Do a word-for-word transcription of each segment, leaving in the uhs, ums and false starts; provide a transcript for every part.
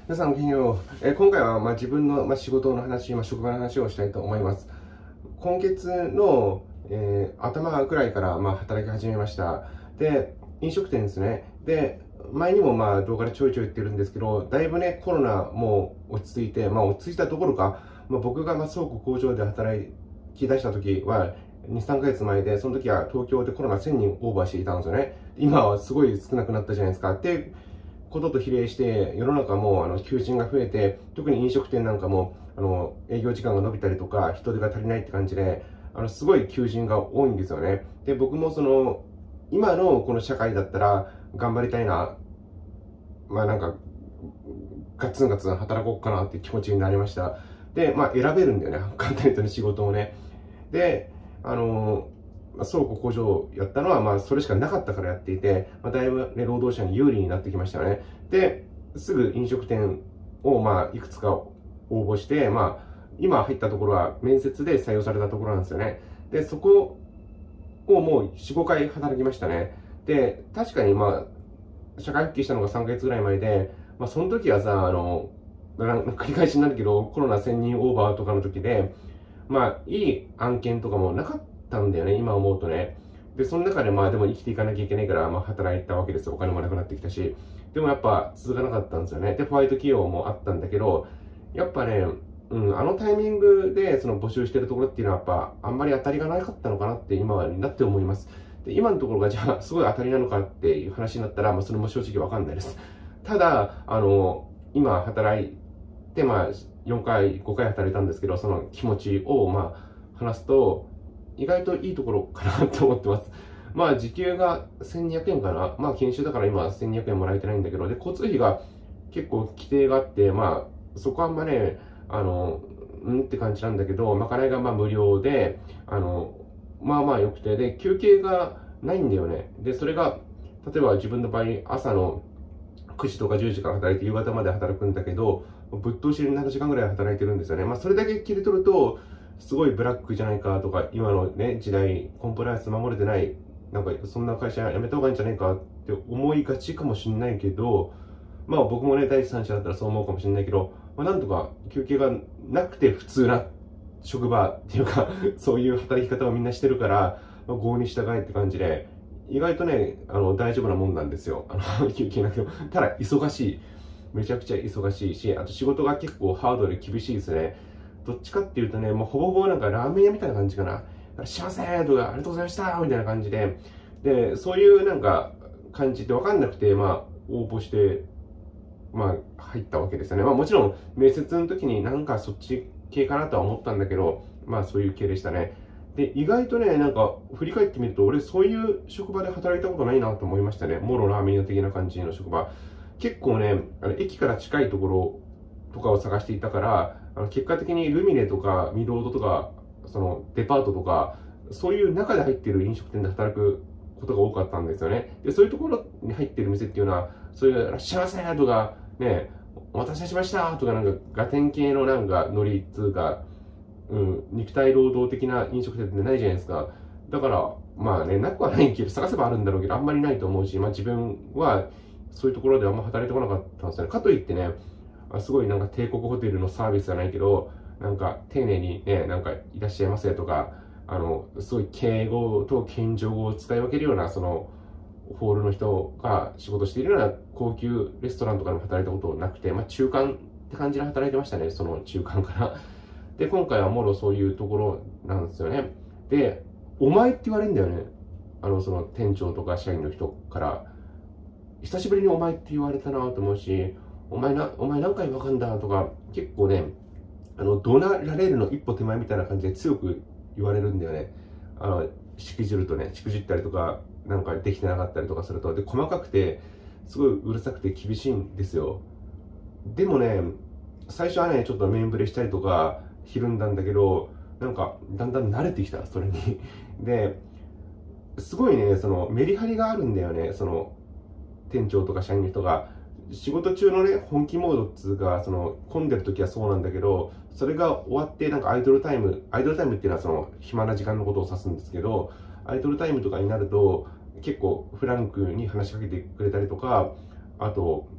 皆さん、ごきげんよう。えー今回は、まあ、自分の、まあ、仕事の話、まあ、職場の話をしたいと思います。今月の、えー頭くらいから、まあ、働き始めました。で、飲食店ですね。で、前にも、まあ、動画でちょいちょい言ってるんですけど、だいぶね、コロナも落ち着いて、まあ、落ち着いたところか、まあ、僕が、まあ、倉庫工場で働き出した時は、に、さんかげつまえで、その時は東京でコロナせんにんオーバーしていたんですよね。今はすごい少なくなったじゃないですか。で、ことと比例して、世の中もあの求人が増えて、特に飲食店なんかもあの営業時間が伸びたりとか、人手が足りないって感じで、あのすごい求人が多いんですよね。で、僕もその、今のこの社会だったら頑張りたいな、まあなんか、ガッツンガツン働こうかなって気持ちになりました。で、まあ選べるんだよね。簡単に言うとね、仕事をね。で、あの、まあ倉庫工場をやったのは、まあ、それしかなかったからやっていて、まあ、だいぶ、ね、労働者に有利になってきましたよね。で、すぐ飲食店を、まあ、いくつか応募して、まあ、今入ったところは面接で採用されたところなんですよね。で、そこをもうよん、ごかい働きましたね。で、確かに、まあ、社会復帰したのがさんかげつぐらい前で、まあ、その時はさ、あの、繰り返しになるけど、コロナせんにんオーバーとかの時で、まあ、いい案件とかもなかったんだよね、今思うとね。で、その中でまあ、でも生きていかなきゃいけないから、まあ、働いたわけですよ。お金もなくなってきたし。でもやっぱ続かなかったんですよね。で、ホワイト企業もあったんだけど、やっぱね、うん、あのタイミングでその募集してるところっていうのはやっぱ、あんまり当たりがなかったのかなって今になって思います。で、今のところがじゃあ、すごい当たりなのかっていう話になったら、まあ、それも正直わかんないです。ただ、あの、今働いて、まあ、よんかい、ごかい働いたんですけど、その気持ちを、まあ、話すと、意外といいところかなと思ってます。まあ、時給がせんにひゃくえんかな。まあ、研修だから今せんにひゃくえんもらえてないんだけど、で、交通費が結構規定があって、まあ、そこはあんまね、あの、うんって感じなんだけど、まかないがまあ無料で、あの、まあまあ良くて、で、休憩がないんだよね。で、それが、例えば自分の場合、朝のくじとかじゅうじから働いて夕方まで働くんだけど、ぶっ通しでななじかんぐらい働いてるんですよね。まあ、それだけ切り取ると、すごいブラックじゃないかとか、今のね、時代、コンプライアンス守れてない、なんかそんな会社辞めた方がいいんじゃないかって思いがちかもしれないけど、まあ僕もね、第三者だったらそう思うかもしれないけど、まあなんとか休憩がなくて普通な職場っていうか、そういう働き方をみんなしてるから、まあ、合に従えって感じで、意外とね、あの、大丈夫なもんなんですよ。あの、休憩なくても。ただ、忙しい。めちゃくちゃ忙しいし、あと仕事が結構ハードで厳しいですね。どっちかっていうとね、もうほぼほぼなんかラーメン屋みたいな感じかな。幸せーとか、ありがとうございましたみたいな感じで、で、そういうなんか感じってわかんなくて、まあ、応募して、まあ、入ったわけですよね。まあもちろん、面接の時になんかそっち系かなとは思ったんだけど、まあそういう系でしたね。で、意外とね、なんか振り返ってみると、俺そういう職場で働いたことないなと思いましたね。もろラーメン屋的な感じの職場。結構ね、あの駅から近いところとかを探していたから、あの結果的にルミネとかミロードとか、そのデパートとか、そういう中で入っている飲食店で働くことが多かったんですよね。で、そういうところに入っている店っていうのは、そういうらっしゃいませとか、ね、お待たせしましたとか、なんかガテン系のなんかノリっつうか、うん、肉体労働的な飲食店ってないじゃないですか。だから、まあね、なくはないけど、探せばあるんだろうけど、あんまりないと思うし、まあ自分はそういうところであんま働いてこなかったんですよね。かといってね、すごいなんか帝国ホテルのサービスじゃないけど、なんか丁寧にね、なんかいらっしゃいませとか、あの、すごい敬語と謙譲語を使い分けるような、その、ホールの人が仕事しているような高級レストランとかでも働いたことなくて、まあ中間って感じで働いてましたね、その中間から。で、今回はもろそういうところなんですよね。で、お前って言われるんだよね。あの、その店長とか社員の人から、久しぶりにお前って言われたなと思うし、お前な、お前何回わかんだとか、結構ね、あの、怒鳴られるの一歩手前みたいな感じで強く言われるんだよね。あの、しくじるとね、しくじったりとか、なんかできてなかったりとかすると、で、細かくて、すごいうるさくて厳しいんですよ。でもね、最初はね、ちょっと面ぶれしたりとか、ひるんだんだけど、なんか、だんだん慣れてきた、それに。で、すごいね、その、メリハリがあるんだよね、その、店長とか社員の人が。仕事中のね、本気モードっつうか、その、混んでる時はそうなんだけど、それが終わって、なんかアイドルタイム、アイドルタイムっていうのはその、暇な時間のことを指すんですけど、アイドルタイムとかになると、結構フランクに話しかけてくれたりとか、あと、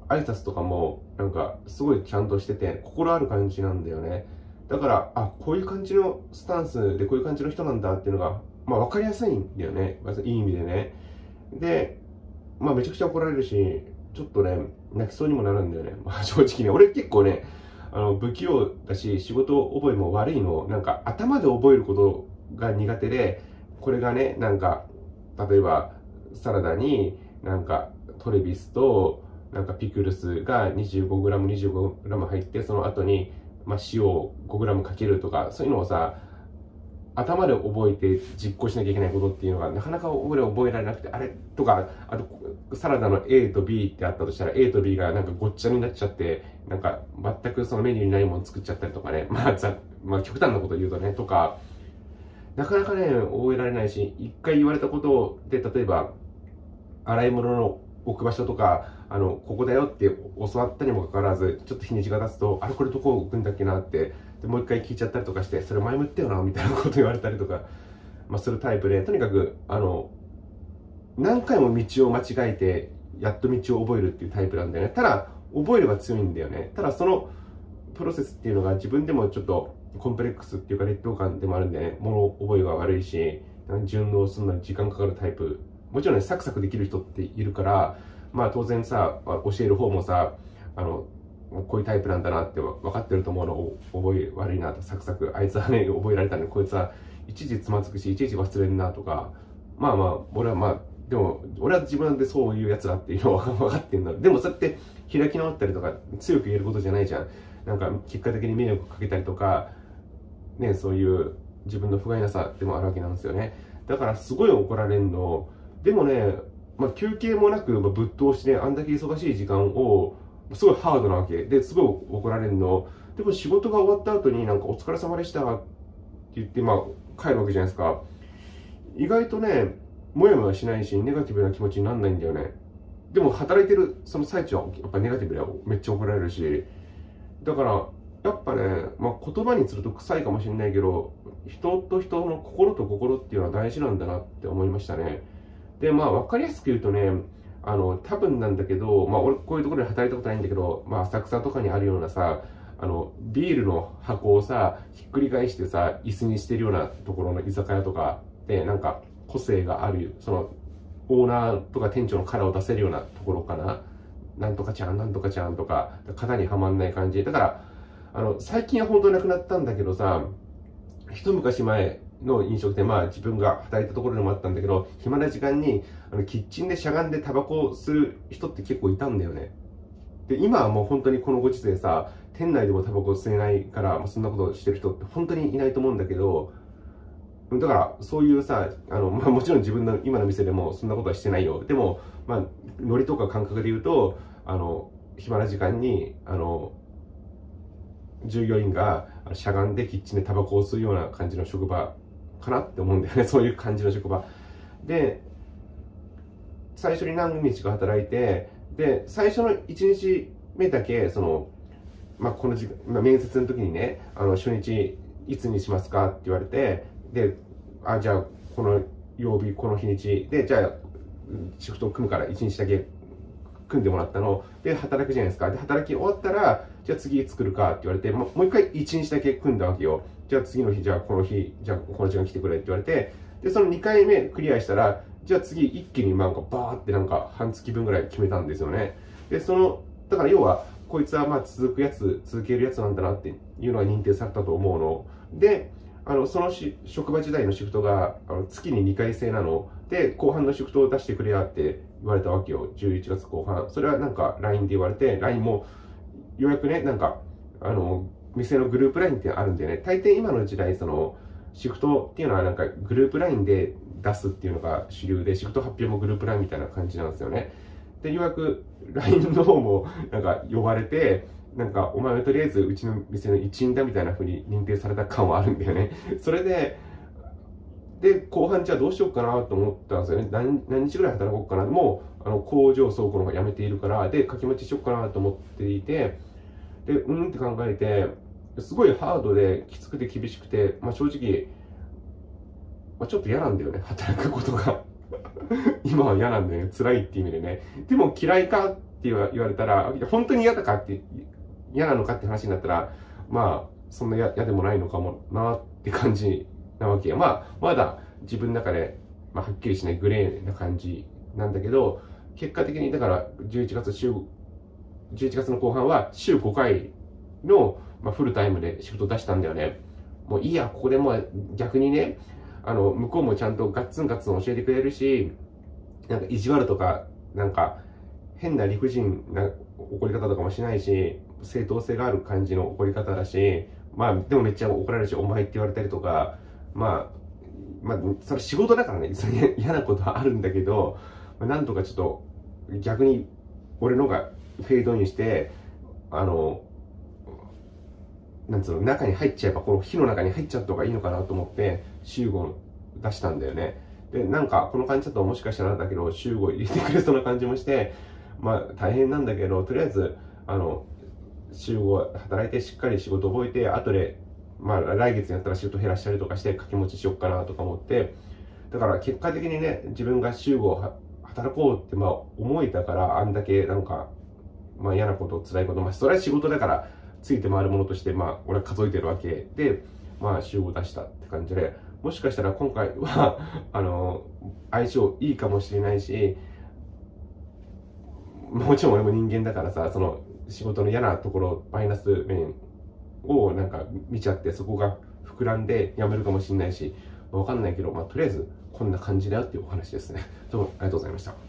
挨拶とかも、なんか、すごいちゃんとしてて、心ある感じなんだよね。だから、あ、こういう感じのスタンスで、こういう感じの人なんだっていうのが、まあ、わかりやすいんだよね。いい意味でね。で、まあ、めちゃくちゃ怒られるし、ちょっとね、泣きそうにもなるんだよね。まあ、正直ね、俺結構ね、あの、不器用だし、仕事覚えも悪いの。なんか、頭で覚えることが苦手で、これがね、なんか、例えば、サラダに、なんか、トレビスと、なんかピクルスが にじゅうごグラム、にじゅうごグラム 入って、その後に、まあ、塩を ごグラム かけるとか、そういうのをさ、頭で覚えて実行しなきゃいけないことっていうのがなかなか俺覚えられなくて、あれとか、あとサラダの A と B ってあったとしたら A と B がなんかごっちゃになっちゃって、なんか全くそのメニューにないもの作っちゃったりとかね、まあ、ざまあ、極端なこと言うとね、とか、なかなかね、覚えられないし、一回言われたことで、例えば、洗い物の置く場所とか、あの、ここだよって教わったにもかかわらず、ちょっと日にちが経つと、あれこれどこ置くんだっけなって、でもう一回聞いちゃったりとかして、それ前も言ったよな、みたいなこと言われたりとか、まあ、するタイプで、とにかく、あの、何回も道を間違えて、やっと道を覚えるっていうタイプなんだよね。ただ、覚えれば強いんだよね。ただ、そのプロセスっていうのが自分でもちょっとコンプレックスっていうか劣等感でもあるんでね、物覚えが悪いし、順応するのに時間かかるタイプ。もちろんね、サクサクできる人っているから、まあ当然さ、教える方もさ、あの、こういうタイプなんだなって分かってると思うのを覚え悪いなと、サクサク、あいつはね、覚えられたんで、こいつはいちいちつまずくし、いちいち忘れるなとか、まあまあ、俺はまあ、でも、俺は自分でそういうやつだっていうのは分かってんだ。でもそうやって開き直ったりとか、強く言えることじゃないじゃん。なんか、結果的に迷惑かけたりとか、ね、そういう自分の不甲斐なさでもあるわけなんですよね。だからすごい怒られんの。でもね、まあ、休憩もなく、まあ、ぶっ通して、あんだけ忙しい時間を、すごいハードなわけで、すごい怒られるの。でも仕事が終わった後になんかお疲れ様でしたって言って、まあ、帰るわけじゃないですか。意外とね、もやもやしないし、ネガティブな気持ちにならないんだよね。でも働いてるその最中はやっぱネガティブでめっちゃ怒られるし、だからやっぱね、まあ、言葉にすると臭いかもしれないけど、人と人の心と心っていうのは大事なんだなって思いましたね。で、まあ分かりやすく言うとね、あの、多分なんだけど、まあ俺こういうところで働いたことないんだけど、まあ浅草とかにあるようなさ、あの、ビールの箱をさ、ひっくり返してさ、椅子にしてるようなところの居酒屋とかで、なんか個性がある、その、オーナーとか店長のカラーを出せるようなところかな。なんとかちゃん、なんとかちゃんとか、型にはまんない感じ。だから、あの、最近は本当になくなったんだけどさ、一昔前の飲食店、まあ自分が働いたところでもあったんだけど、暇な時間にあのキッチンでしゃがんでタバコを吸う人って結構いたんだよね。で、今はもう本当にこのご時世さ、店内でもタバコ吸えないから、まあ、そんなことしてる人って本当にいないと思うんだけど、だからそういうさ、あの、まあもちろん自分の今の店でもそんなことはしてないよ。でも、まあ、ノリとか感覚で言うと、あの、暇な時間に、あの、従業員がしゃがんでキッチンでタバコを吸うような感じの職場かなって思うんだよね。そういう感じの職場で、最初に何日か働いて、で最初のいちにちめだけその、まあ、この時間、まあ、面接の時にね、あの初日いつにしますかって言われて、で、あ、じゃあこの曜日この日にちで、じゃあシフトを組むからいちにちだけ組んでもらったので働くじゃないですか。で働き終わったら、じゃあ次作るかって言われて、もう一回いちにちだけ組んだわけよ。じゃあ次の日、じゃあこの日、じゃあこの時間来てくれって言われて、でそのにかいめクリアしたら、じゃあ次一気になんかバーってなんか半月分ぐらい決めたんですよね。でそのだから要はこいつはまあ続くやつ、続けるやつなんだなっていうのが認定されたと思うので、あのそのし職場時代のシフトがあの月ににかい制なので、後半のシフトを出してくれやって言われたわけよ。じゅういちがつこう半。それはなんか ライン で言われて、 ライン もようやくね、なんかあの店のグループ ライン ってあるんでね、大抵今の時代そのシフトっていうのはなんかグループ ライン で出すっていうのが主流で、シフト発表もグループ ライン みたいな感じなんですよね。でようやく ライン の方もなんか呼ばれて、なんかお前はとりあえずうちの店の一員だみたいな風に認定された感はあるんだよね。それでで後半じゃあどうしようかなと思ったんですよね。何, 何日ぐらい働こうかな。もうあの工場倉庫の方が辞めているから、で掛け持ちしようかなと思っていて、でうんって考えて、すごいハードできつくて厳しくて、まあ、正直、まあ、ちょっと嫌なんだよね、働くことが今は嫌なんだよね、辛いっていう意味でね。でも嫌いかっ言われたら、本当に嫌だかって、嫌なのかって話になったら、まあ、そんな嫌でもないのかもなって感じなわけよ。まあ、まだ自分の中で、まあ、はっきりしないグレーな感じなんだけど、結果的に、だからじゅういちがつ週、じゅういちがつの後半は週ごかいの、まあ、フルタイムで仕事出したんだよね。もういいや、ここでもう逆にね、あの、向こうもちゃんとガッツンガッツン教えてくれるし、なんか意地悪とか、なんか変な理不尽な怒り方とかもしないし、正当性がある感じの怒り方だし、まあ、でもめっちゃ怒られるし、お前って言われたりとか、まあ、まあ、それ仕事だからね、それ嫌なことはあるんだけど、なんとかちょっと逆に俺のがフェードインして、あの、なんつうの、中に入っちゃえば、この火の中に入っちゃった方がいいのかなと思って、週ご出したんだよね。で、なんか、この感じだともしかしたらだけど、週ご入れてくれそうな感じもして、まあ、大変なんだけど、とりあえず、あの、週ご働いてしっかり仕事覚えて、後で、まあ、来月にやったら仕事減らしたりとかして掛け持ちしよっかなとか思って、だから結果的にね、自分が週ご働こうって、まあ、思えたから、あんだけなんか、まあ嫌なこと、辛いこと、まあ、それは仕事だから、ついて回るものとして、まあ、俺は数えてるわけで、まあ、週ご出したって感じで、もしかしたら今回は、あの、相性いいかもしれないし、もちろん俺も人間だからさ、その仕事の嫌なところ、マイナス面をなんか見ちゃって、そこが膨らんでやめるかもしれないし、わかんないけど、まあ、とりあえずこんな感じだよっていうお話ですね。どうもありがとうございました。